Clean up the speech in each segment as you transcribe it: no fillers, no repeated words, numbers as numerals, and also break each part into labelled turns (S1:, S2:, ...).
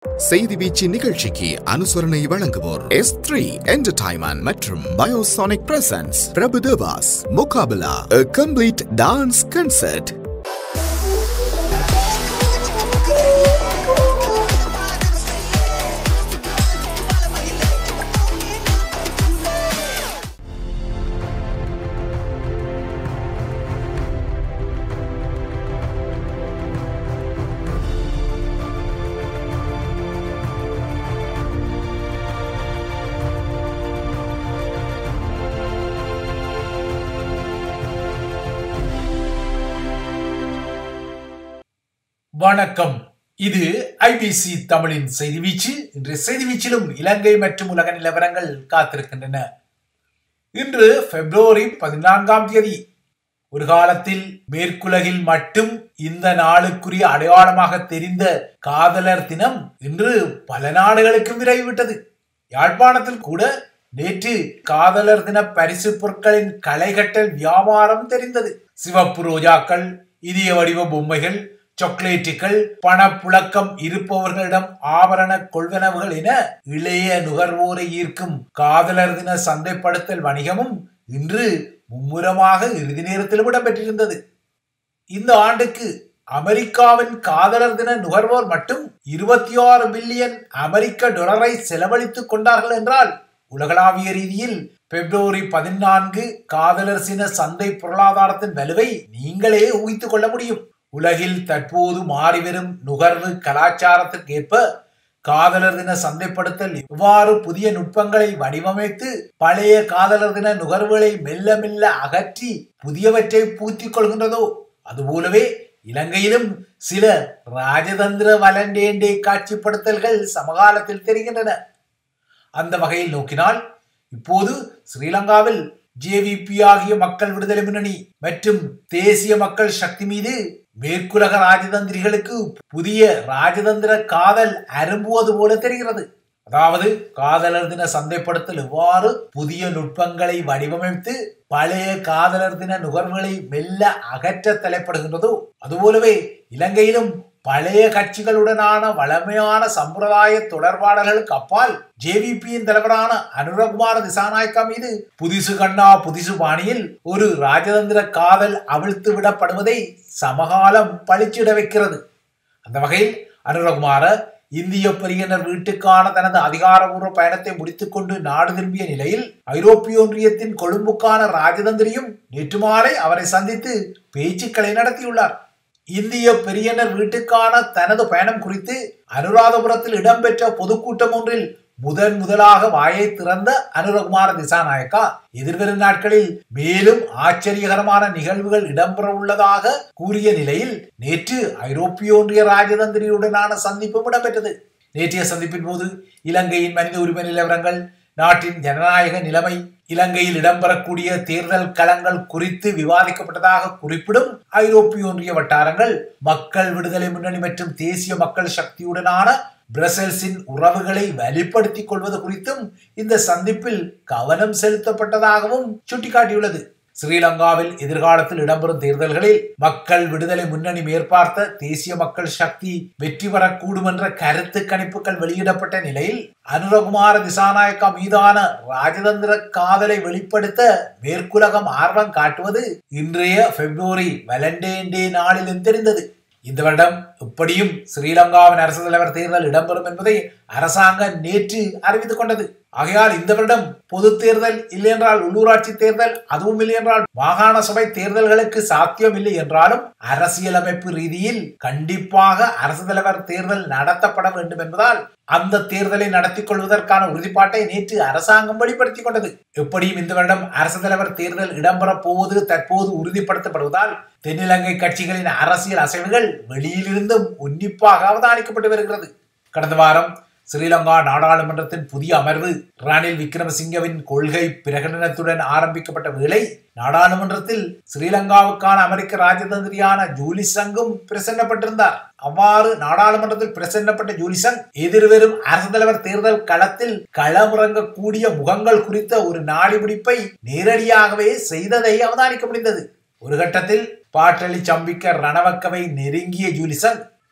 S1: செய்தி வீச்சு நிகழ்ச்சிக்கு அனுசரணை வழங்குவோர் S3 Entertainment மற்றும் Biosonic Presents Prabhudeva's முகாபலா A Complete Dance Concert.
S2: வணக்கம். இது ஐபிசி தமிழின் செய்தி வீச்சு. இன்று செய்தி வீச்சிலும் இலங்கை மற்றும் உலக நிலவரங்கள் காத்திருக்கின்றன. இன்று பிப்ரவரி 14ஆம் தேதி. ஒரு காலத்தில் மேற்குலகில் மட்டும் இந்த நாளுக்குரிய அடையாளமாக தெரிந்த காதலர் தினம் இன்று பல நாடுகளுக்கும் விரைவிட்டது. யாழ்ப்பாணத்தில் கூட நேற்று காதலர் தின பரிசு பொருட்களின் களைகட்டல் வியாபாரம் தெரிந்தது. சிவப்பு ரோஜாக்கள், இதய வடிவ பொம்மைகள், சாக்லேட்டுகள், பணப்புழக்கம் இருப்பவர்களிடம் ஆபரண கொள்வனவுகள் என இளைய நுகர்வோரை ஈர்க்கும் காதலர் தின சந்தைப்படுத்தல் வணிகமும் இன்று மும்முரமாக இறுதி நேரத்திலும் இடம்பெற்றிருந்தது. இந்த ஆண்டுக்கு அமெரிக்காவின் காதலர் தின நுகர்வோர் மட்டும் 26 பில்லியன் அமெரிக்க டாலரை செலவழித்துக் கொண்டார்கள் என்றால், உலகளாவிய ரீதியில் பிப்ரவரி 14 காதலர் தின சந்தை பொருளாதாரத்தின் வலுவை நீங்களே ஊகித்துக் கொள்ள முடியும். உலகில் தற்போது மாறிவரும் நுகர்வு கலாச்சாரத்திற்கு ஏற்ப காதலர் தின சந்தைப்படுத்தல் எவ்வாறு புதிய நுட்பங்களை வடிவமைத்து பழைய காதலர் தின நுகர்வுகளை மெல்ல மெல்ல அகற்றி புதியவற்றை பூத்திக் கொள்கின்றதோ, அதுபோலவே இலங்கையிலும் சில ராஜதந்திர வலண்டேண்டே காட்சிப்படுத்தல்கள் சமகாலத்தில் தெரிகின்றன. அந்த வகையில் நோக்கினால், இப்போது ஸ்ரீலங்காவில் ஜேவிபி ஆகிய மக்கள் விடுதலை முன்னணி மற்றும் தேசிய மக்கள் சக்தி மீது மேற்குலக ராஜதந்திரிகளுக்கு புதிய ராஜதந்திர காதல் அரும்புவது போல தெரிகிறது. அதாவது, காதலர் தின சந்தைப்படுத்தல் எவ்வாறு புதிய நுட்பங்களை வடிவமைத்து பழைய காதலர் தின நுகர்வுகளை மெல்ல அகற்ற தலைப்படுகின்றதோ, அதுபோலவே இலங்கையிலும் பழைய கட்சிகளுடனான வளமையான சம்பிரதாய தொடர்பாடல்களுக்கு அப்பால் ஜேவிபியின் தலைவரான அனுரகுமார திசாநாயக்கா மீது புதிசு கண்ணா புதிசு பாணியில் ஒரு ராஜதந்திர காதல் அவிழ்த்து விடப்படுவதை சமகாலம் பளிச்சிட வைக்கிறது. அந்த வகையில் அனுரகுமார இந்திய பெரியனர் வீட்டுக்கான தனது அதிகாரபூர்வ பயணத்தை முடித்துக் கொண்டு நாடு திரும்பிய நிலையில் ஐரோப்பிய ஒன்றியத்தின் கொழும்புக்கான ராஜதந்திரியும் நேற்று மாலை அவரை சந்தித்து பேச்சுக்களை நடத்தியுள்ளார். இந்திய பெரியனர் வீட்டுக்கான தனது பயணம் குறித்து அனுராதபுரத்தில் இடம்பெற்ற பொதுக்கூட்டம் ஒன்றில் முதலாக வாயை திறந்த அனுரகுமார திசாநாயக்கா எதிர்வரும் நாட்களில் மேலும் ஆச்சரியகரமான நிகழ்வுகள் இடம்பெற உள்ளதாக கூறிய நிலையில் நேற்று ஐரோப்பிய ஒன்றிய ராஜதந்திரியுடனான சந்திப்பும் இடம்பெற்றது. நேற்றைய சந்திப்பின் போது இலங்கையின் மனித உரிமை நிலவரங்கள், நாட்டின் ஜனநாயக நிலைமை, இலங்கையில் இடம்பெறக்கூடிய தேர்தல் களங்கள் குறித்து விவாதிக்கப்பட்டதாக குறிப்பிடும் ஐரோப்பிய ஒன்றிய வட்டாரங்கள், மக்கள் விடுதலை முன்னணி மற்றும் தேசிய மக்கள் சக்தியுடனான பிரசல்ஸின் உறவுகளை வலுப்படுத்திக் கொள்வது குறித்தும் இந்த சந்திப்பில் கவனம் செலுத்தப்பட்டதாகவும் சுட்டிக்காட்டியுள்ளது. ஸ்ரீலங்காவில் எதிர்காலத்தில் இடம்பெறும் தேர்தல்களில் மக்கள் விடுதலை முன்னணி மேற்பார்த்த தேசிய மக்கள் சக்தி வெற்றி பெறக்கூடும் என்ற கருத்து கணிப்புகள் வெளியிடப்பட்ட நிலையில் அனுரகுமார திசாநாயக்கா மீதான ராஜதந்திர காதலை வெளிப்படுத்த மேற்குலகம் ஆர்வம் காட்டுவது இன்றைய பிப்ரவரி வலண்டைன் டே நாளிலும் தெரிந்தது. இந்த வருடம் எப்படியும் ஸ்ரீலங்காவின் அரசு தலைவர் தேர்தல் இடம்பெறும் என்பதை அரசாங்கம் நேற்று அறிவித்துக் கொண்டது. ஆகையால் இந்த வருடம் பொது தேர்தல் இல்லை என்றால் உள்ளூராட்சி தேர்தல், அதுவும் இல்லை என்றால் மாகாண சபை தேர்தல்களுக்கு சாத்தியம் இல்லை என்றாலும் அரசியலமைப்பு ரீதியில் கண்டிப்பாக அரசு தலைவர் தேர்தல் நடத்தப்பட வேண்டும் என்பதால் அந்த தேர்தலை நடத்தி கொள்வதற்கான உறுதிப்பாட்டை நேற்று அரசாங்கம் வெளிப்படுத்திக் கொண்டது. எப்படியும் இந்த வருடம் அரசு தலைவர் தேர்தல் இடம்பெறப் போவது தற்போது உறுதிப்படுத்தப்படுவதால் தென்னிலங்கை கட்சிகளின் அரசியல் அசைவுகள் வெளியிலிருந்தும் உன்னிப்பாக அவதானிக்கப்பட்டு வருகிறது. கடந்த வாரம் ஸ்ரீலங்கா நாடாளுமன்றத்தின் புதிய அமர்வு ரணில் விக்ரமசிங்கவின் கொள்கை பிரகடனத்துடன் ஆரம்பிக்கப்பட்ட வேளை நாடாளுமன்றத்தில் ஸ்ரீலங்காவுக்கான அமெரிக்க ராஜதந்திரியான ஜூலிசங்கும் பிரசன்னப்பட்டிருந்தார். அவ்வாறு நாடாளுமன்றத்தில் பிரசன்னப்பட்ட ஜூலிசங் எதிர்வரும் அரசு தலைவர் தேர்தல் களத்தில் களமிறங்கக்கூடிய முகங்கள் குறித்த ஒரு நாடிபிடிப்பை நேரடியாகவே செய்ததை அவதானிக்க முடிந்தது. ஒரு கட்டத்தில் பாட்டளி சம்பிக்க ரணவக்கவை நெருங்கிய ஜூலிசங்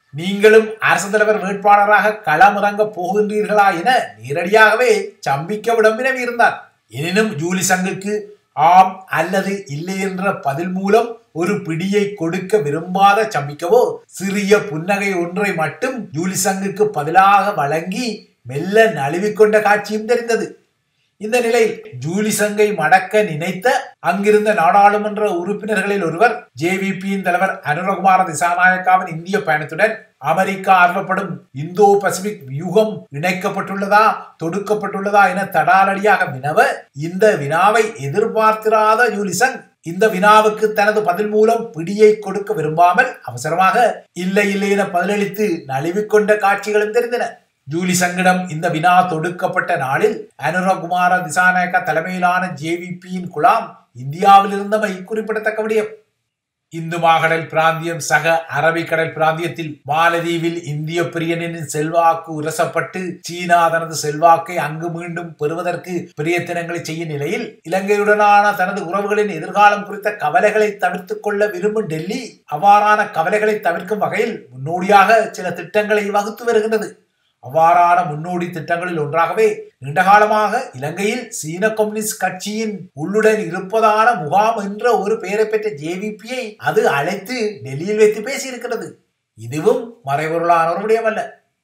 S2: நீங்களும் அரசு தலைவர் வேட்பாளராக களமிறங்க போகின்றீர்களா என நேரடியாகவே சம்பிக்கவிடம் வினவி இருந்தார். எனினும் ஜூலி சங்குக்கு ஆம் அல்லது இல்லை என்ற பதில் மூலம் ஒரு பிடியை கொடுக்க விரும்பாத சம்பிக்கவோ சிறிய புன்னகை ஒன்றை மட்டும் ஜூலி சங்குக்கு பதிலாக வழங்கி மெல்ல நழுவிக்கொண்ட காட்சியும் தெரிந்தது. இந்த நிலையில் ஜூலி சங்கை மடக்க நினைத்த அங்கிருந்த நாடாளுமன்ற உறுப்பினர்களில் ஒருவர் ஜேவிபியின் தலைவர் அனுரகுமார திசாநாயக்காவின் இந்திய பயணத்துடன் அமெரிக்கா ஆர்வப்படும் இந்தோ பசிபிக் வியூகம் இணைக்கப்பட்டுள்ளதா தொடுக்கப்பட்டுள்ளதா என தடாலடியாக வினவ, இந்த வினாவை எதிர்பார்த்திராத ஜூலிசங் இந்த வினாவுக்கு தனது பதில் மூலம் பிடியை கொடுக்க விரும்பாமல் அவசரமாக இல்லை இல்லை என பதிலளித்து நழுவிக்கொண்ட காட்சிகளும் தெரிந்தன. ஜூலி சங்கிடம் இந்த வினா தொடுக்கப்பட்ட நாளில் அனுரகுமார திசாநாயக்கா தலைமையிலான ஜேவிபியின் குழாம் இந்தியாவில் இருந்தமை குறிப்பிடத்தக்க விடயம். இந்து மாகடல் பிராந்தியம் சக அரபிக்கடல் பிராந்தியத்தில் மாலதீவில் இந்திய பிரியனின் செல்வாக்கு உரசப்பட்டு சீனா தனது செல்வாக்கை அங்கு மீண்டும் பெறுவதற்கு பிரயத்தனங்களை செய்யும் நிலையில் இலங்கையுடனான தனது உறவுகளின் எதிர்காலம் குறித்த கவலைகளை தவிர்த்துக் கொள்ள விரும்பும் டெல்லி அவ்வாறான கவலைகளை தவிர்க்கும் வகையில் முன்னோடியாக சில திட்டங்களை வகுத்து வருகின்றது. அவ்வாறான முன்னோடி திட்டங்களில் ஒன்றாகவே நீண்டகாலமாக இலங்கையில் சீன கம்யூனிஸ்ட் கட்சியின் உள்ளுடன் இருப்பதான முகாம் என்ற ஒரு பெயரை பெற்ற ஜேவிபியை அது அழைத்து டெல்லியில் வைத்து பேசியிருக்கிறது. இதுவும் மறைபொருளான ஒரு விடயம் அல்ல.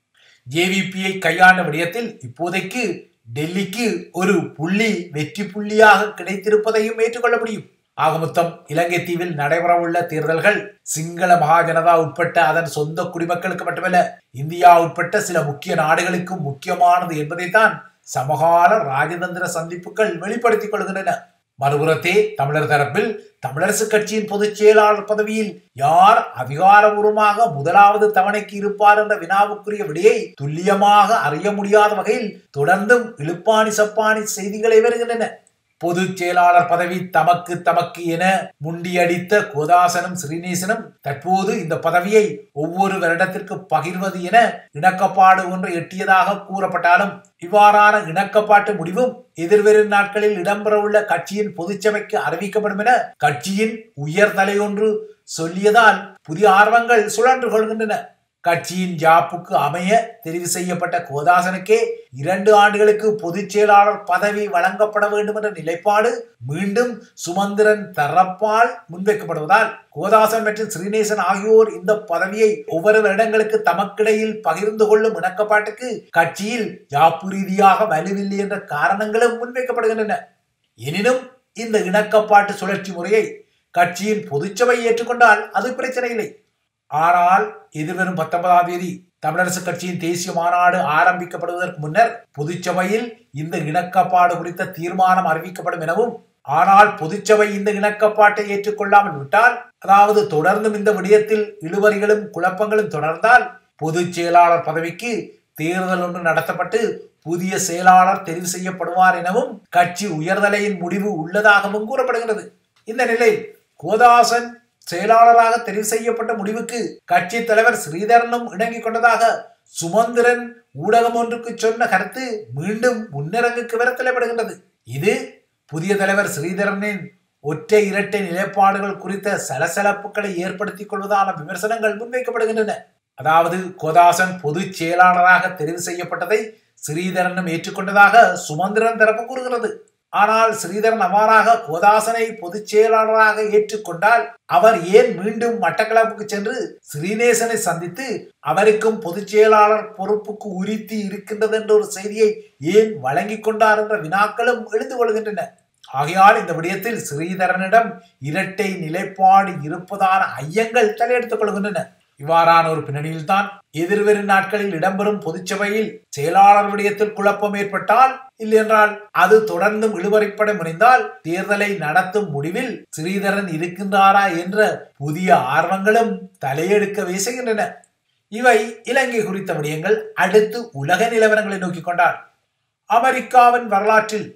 S2: ஜேவிபியை கையாண்ட விடயத்தில் இப்போதைக்கு டெல்லிக்கு ஒரு புள்ளி வெற்றி புள்ளியாக கிடைத்திருப்பதையும் ஏற்றுக்கொள்ள முடியும். ஆகமொத்தம் இலங்கை தீவில் நடைபெறவுள்ள தேர்தல்கள் சிங்கள மகாஜனதா உட்பட்ட அதன் சொந்த குடிமக்களுக்கு மட்டுமல்ல, இந்தியா உட்பட்ட சில முக்கிய நாடுகளுக்கும் முக்கியமானது என்பதைத்தான் சமகால ராஜதந்திர சந்திப்புகள் வெளிப்படுத்திக் கொள்கின்றன. மறுபுறத்தே தமிழர் தரப்பில் தமிழரசு கட்சியின் பொதுச் செயலாளர் பதவியில் யார் அதிகாரபூர்வமாக முதலாவது தவணைக்கு இருப்பார் என்ற வினாவுக்குரிய விடையை துல்லியமாக அறிய முடியாத வகையில் தொடர்ந்தும் இழுப்பாணி சப்பாணி செய்திகளை வருகின்றன. பொதுச் செயலாளர் பதவி தமக்கு என முண்டியடித்த கோதாசனும் ஸ்ரீநேசனும் தற்போது இந்த பதவியை ஒவ்வொரு வருடத்திற்கு பகிர்வது என இணக்கப்பாடு ஒன்று எட்டியதாக கூறப்பட்டாலும் இவ்வாறான இணக்கப்பாட்டு முடிவும் எதிர்வரும் நாட்களில் இடம்பெறவுள்ள கட்சியின் பொதுச்சபைக்கு அறிவிக்கப்படும் என கட்சியின் உயர் தலையொன்று சொல்லியதால் புதிய ஆர்வங்கள் சுழன்று கொள்கின்றன. கட்சியின் ஜாப்புக்கு அமைய தெரிவு செய்யப்பட்ட கோதாசனுக்கே 2 ஆண்டுகளுக்கு பொதுச் செயலாளர் பதவி வழங்கப்பட வேண்டும் என்ற நிலைப்பாடு மீண்டும் சுமந்திரன் தரப்பால் முன்வைக்கப்படுவதால் கோதாசன் மற்றும் ஸ்ரீநேசன் ஆகியோர் இந்த பதவியை ஒவ்வொரு வருடங்களுக்கு தமக்கிடையில் பகிர்ந்து கொள்ளும் இணக்கப்பாட்டுக்கு கட்சியில் ஜாப்பு ரீதியாக வலுவில்லை என்ற காரணங்களும் முன்வைக்கப்படுகின்றன. எனினும் இந்த இணக்கப்பாட்டு சுழற்சி முறையை கட்சியின் பொதுச்சபை ஏற்றுக்கொண்டால் அது பிரச்சனை இல்லை. ஆனால் எதிர்வரும் 19ஆம் தேதி தமிழரசு கட்சியின் தேசிய மாநாடு ஆரம்பிக்கப்படுவதற்கு முன்னர் பொதுச்சபையில் இந்த இணக்கப்பாடு குறித்த தீர்மானம் அறிவிக்கப்படும் எனவும், ஆனால் பொதுச்சபை இந்த இணக்கப்பாட்டை ஏற்றுக்கொள்ளாமல் விட்டால், அதாவது தொடர்ந்தும் இந்த விடயத்தில் இழுவறிகளும் குழப்பங்களும் தொடர்ந்தால் பொதுச் செயலாளர் பதவிக்கு தேர்தல் ஒன்று நடத்தப்பட்டு புதிய செயலாளர் தெரிவு செய்யப்படுவார் எனவும் கட்சி உயர்தலையின் முடிவு உள்ளதாகவும் கூறப்படுகிறது. இந்த நிலையில் கோதாசன் செயலாளராக தெரிவு செய்யப்பட்ட முடிவுக்கு கட்சி தலைவர் ஸ்ரீதரனும் இணங்கிக் கொண்டதாக சுமந்திரன் ஊடகம் ஒன்றுக்கு சொன்ன கருத்து மீண்டும் முன்னிறங்குக்கு வர தலைப்படுகின்றது. இது புதிய தலைவர் ஸ்ரீதரனின் ஒற்றை இரட்டை நிலைப்பாடுகள் குறித்த சலசலப்புகளை ஏற்படுத்திக் கொள்வதான விமர்சனங்கள் முன்வைக்கப்படுகின்றன. அதாவது கோதாசன் பொதுச் செயலாளராக தெரிவு செய்யப்பட்டதை ஸ்ரீதரனும் ஏற்றுக்கொண்டதாக சுமந்திரன் தரப்பு கூறுகிறது. ஆனால் ஸ்ரீதரன் அவ்வாறாக கோதாசனை பொதுச் செயலாளராக ஏற்றுக்கொண்டால் அவர் ஏன் மீண்டும் மட்டக்களப்புக்கு சென்று ஸ்ரீநேசனை சந்தித்து அவருக்கும் பொதுச் செயலாளர் பொறுப்புக்கு உரித்தி இருக்கின்றது என்ற ஒரு செய்தியை ஏன் வழங்கிக் கொண்டார் என்ற வினாக்களும் எழுந்து கொள்கின்றன. ஆகையால் இந்த விடயத்தில் ஸ்ரீதரனிடம் இரட்டை நிலைப்பாடு இருப்பதான ஐயங்கள் தலையெடுத்துக் கொள்கின்றன. இவ்வாறான ஒரு பின்னணியில் தான் எதிர்வரும் நாட்களில் இடம்பெறும் பொதுச்சபையில் செயலாளர் விடயத்தில் குழப்பம் ஏற்பட்டால், இல்லையென்றால் அது தொடர்ந்தும் இழுவரைப்பட முனைந்தால் தேர்தலை நடத்தும் முடிவில் ஸ்ரீதரன் இருக்கின்றாரா என்ற புதிய ஆர்வங்களும் தலையெடுக்க வீசுகின்றன. இவை இலங்கை குறித்த விடயங்கள். அடுத்து உலக நிலவரங்களை நோக்கிக் கொண்டார். அமெரிக்காவின் வரலாற்றில்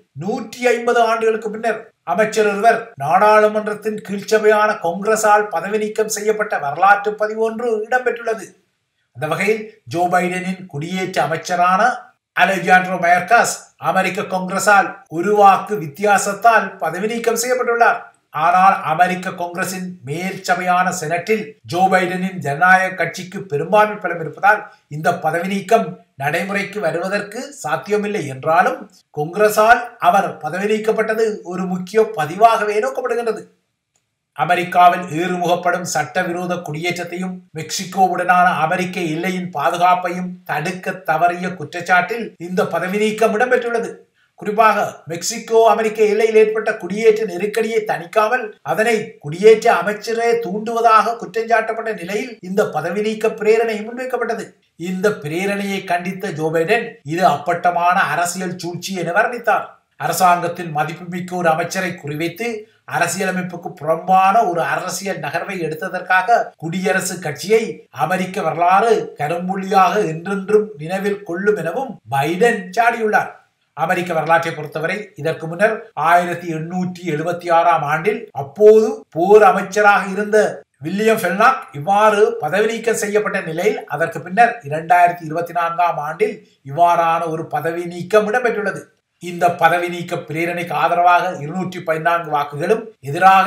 S2: 150 ஆண்டுகளுக்கு பின்னர் அமைச்சர் ஒருவர் நாடாளுமன்றத்தின் கீழ்ச்சபையான காங்கிரஸால் பதவி நீக்கம் செய்யப்பட்ட வரலாற்று பதிவு ஒன்று இடம்பெற்றுள்ளது. அந்த வகையில் ஜோ பைடனின் குடியேற்ற அமைச்சரான அலெஜாண்ட்ரோ மயர்காஸ் அமெரிக்க காங்கிரஸால் ஒரு வாக்கு வித்தியாசத்தால் பதவி நீக்கம் செய்யப்பட்டுள்ளார். ஆனால் அமெரிக்க காங்கிரசின் மேல் சபையான செனட்டில் ஜோ பைடனின் ஜனநாயக கட்சிக்கு பெரும்பான்மை பலம் இருப்பதால் இந்த பதவி நீக்கம் நடைமுறைக்கு வருவதற்கு சாத்தியமில்லை என்றாலும் காங்கிரசால் அவர் பதவி நீக்கப்பட்டது ஒரு முக்கிய பதிவாகவே நோக்கப்படுகின்றது. அமெரிக்காவில் ஏறுமுகப்படும் சட்டவிரோத குடியேற்றத்தையும் மெக்சிகோவுடனான அமெரிக்க எல்லையின் பாதுகாப்பையும் தடுக்க தவறிய குற்றச்சாட்டில் இந்த பதவி நீக்கம் இடம்பெற்றுள்ளது. குறிப்பாக மெக்சிகோ அமெரிக்க எல்லையில் ஏற்பட்ட குடியேற்ற நெருக்கடியை தணிக்காமல் அதனை குடியேற்ற அமைச்சரே தூண்டுவதாக குற்றஞ்சாட்டப்பட்ட நிலையில் இந்த பதவி நீக்க பிரேரணை முன்வைக்கப்பட்டது. இந்த பிரேரணையை கண்டித்த ஜோ பைடன் இது அப்பட்டமான அரசியல் சூழ்ச்சி என வர்ணித்தார். அரசாங்கத்தின் மதிப்புமிக்க ஒரு அமைச்சரை குறிவைத்து அரசியலமைப்புக்கு புறம்பான ஒரு அரசியல் நகர்வை எடுத்ததற்காக குடியரசு கட்சியை அமெரிக்க வரலாறு கரும்புள்ளியாக என்றென்றும் நினைவில் கொள்ளும் எனவும் பைடன் சாடியுள்ளார். அமெரிக்க வரலாற்றை பொறுத்தவரை இதற்கு முன்னர் 1876ஆம் ஆண்டில் அப்போது போர் அமைச்சராக இருந்த வில்லியம் ஃபெல்னாக் இவ்வாறு பதவி நீக்கம் செய்யப்பட்ட நிலையில் அதற்கு பின்னர் 2024ஆம் ஆண்டில் இவ்வாறான ஒரு பதவி நீக்கம் இடம்பெற்றுள்ளது. இந்த பதவி நீக்க பிரேரணைக்கு ஆதரவாக 214 வாக்குகளும் எதிராக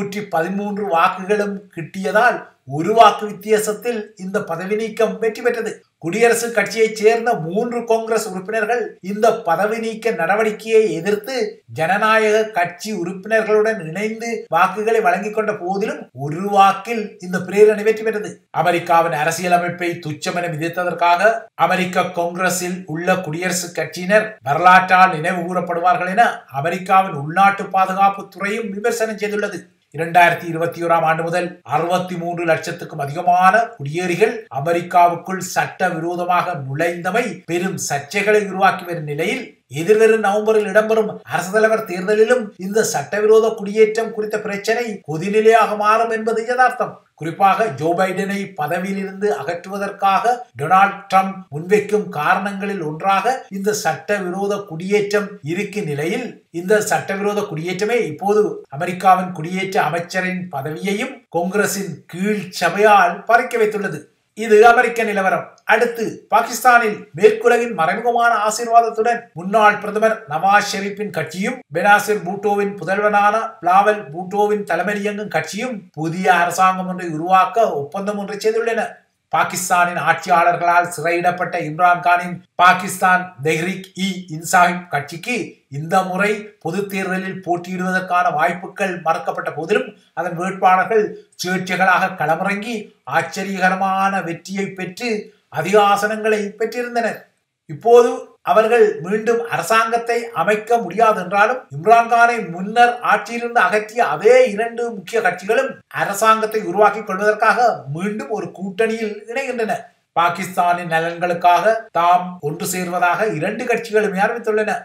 S2: 213 வாக்குகளும் கிட்டியதால் ஒரு வாக்கு வித்தியாசத்தில் இந்த பதவி நீக்கம் வெற்றி பெற்றது. குடியரசு கட்சியைச் சேர்ந்த 3 காங்கிரஸ் உறுப்பினர்கள் இந்த பதவி நீக்க நடவடிக்கையை எதிர்த்து ஜனநாயக கட்சி உறுப்பினர்களுடன் இணைந்து வாக்குகளை வழங்கிக் கொண்ட போதிலும் ஒரு வாக்கில் இந்த பிரேரணை வெற்றி பெற்றது. அமெரிக்காவின் அரசியலமைப்பை துச்சமென விதித்ததற்காக அமெரிக்க காங்கிரஸில் உள்ள குடியரசு கட்சியினர் வரலாற்றால் நினைவு கூறப்படுவார்கள் என அமெரிக்காவின் உள்நாட்டு பாதுகாப்பு துறையும் விமர்சனம் செய்துள்ளது. 2021ஆம் ஆண்டு முதல் 63 லட்சத்துக்கும் அதிகமான குடியேறிகள் அமெரிக்காவுக்குள் சட்ட விரோதமாக நுழைந்தமை பெரும் சர்ச்சைகளை உருவாக்கி வரும் நிலையில் எதிர்வரும் நவம்பரில் இடம்பெறும் அரசு தலைவர் தேர்தலிலும் இந்த சட்டவிரோத குடியேற்றம் குறித்த பிரச்சனை கொதிநிலையாக மாறும் என்பது யதார்த்தம். குறிப்பாக ஜோ பைடனை பதவியில் இருந்து அகற்றுவதற்காக டொனால்ட் ட்ரம்ப் முன்வைக்கும் காரணங்களில் ஒன்றாக இந்த சட்டவிரோத குடியேற்றம் இருக்கும் நிலையில் இந்த சட்டவிரோத குடியேற்றமே இப்போது அமெரிக்காவின் குடியேற்ற அமைச்சரின் பதவியையும் காங்கிரசின் கீழ் சபையால் பறிக்க வைத்துள்ளது. இது அமெரிக்க நிலவரம். அடுத்து பாகிஸ்தானில் மேற்குலகின் மறைமுகமான ஆசீர்வாதத்துடன் முன்னாள் பிரதமர் நவாஸ் ஷெரீப்பின் கட்சியும் பெனாசிர் பூட்டோவின் புதல்வனான பிலாவல் பூட்டோவின் தலைமையங்கும் கட்சியும் புதிய அரசாங்கம் ஒன்றை உருவாக்க ஒப்பந்தம் ஒன்றை செய்துள்ளன. பாகிஸ்தானின் ஆட்சியாளர்களால் சிறையிடப்பட்ட இம்ரான்கானின் பாகிஸ்தான் தெஹ்ரிக் இ இன்சாஃப் கட்சிக்கு இந்த முறை பொது தேர்தலில் போட்டியிடுவதற்கான வாய்ப்புகள் மறுக்கப்பட்ட போதிலும் அதன் வேட்பாளர்கள் சுயேட்சைகளாக களமிறங்கி ஆச்சரியகரமான வெற்றியை பெற்று அதிக ஆசனங்களை பெற்றிருந்தனர். இப்போது அவர்கள் மீண்டும் அரசாங்கத்தை அமைக்க முடியாது என்றாலும் இம்ரான்கானை முன்னர் ஆட்சியிலிருந்து அகற்றிய அதே 2 முக்கிய கட்சிகளும் அரசாங்கத்தை உருவாக்கி கொள்வதற்காக மீண்டும் ஒரு கூட்டணியில் இணைகின்றன. பாகிஸ்தானின் நலன்களுக்காக தாம் ஒன்று சேர்வதாக 2 கட்சிகளும் அறிவித்துள்ளன.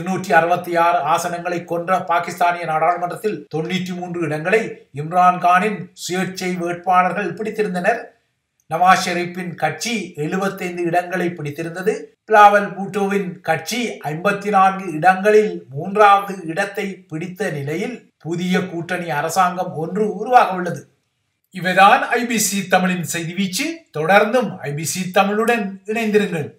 S2: 266 ஆசனங்களை கொன்ற பாகிஸ்தானிய நாடாளுமன்றத்தில் 93 இடங்களை இம்ரான்கானின் சுயேட்சை வேட்பாளர்கள் பிடித்திருந்தனர். நவாஸ் ஷெரீப்பின் கட்சி 75 இடங்களை பிடித்திருந்தது. பிலாவல் பூட்டோவின் கட்சி 54 இடங்களில் 3வது இடத்தை பிடித்த நிலையில் புதிய கூட்டணி அரசாங்கம் ஒன்று உருவாக உள்ளது. இவைதான் ஐபிசி தமிழின் செய்தி வீச்சு. தொடர்ந்தும் ஐபிசி தமிழுடன் இணைந்திருங்கள்.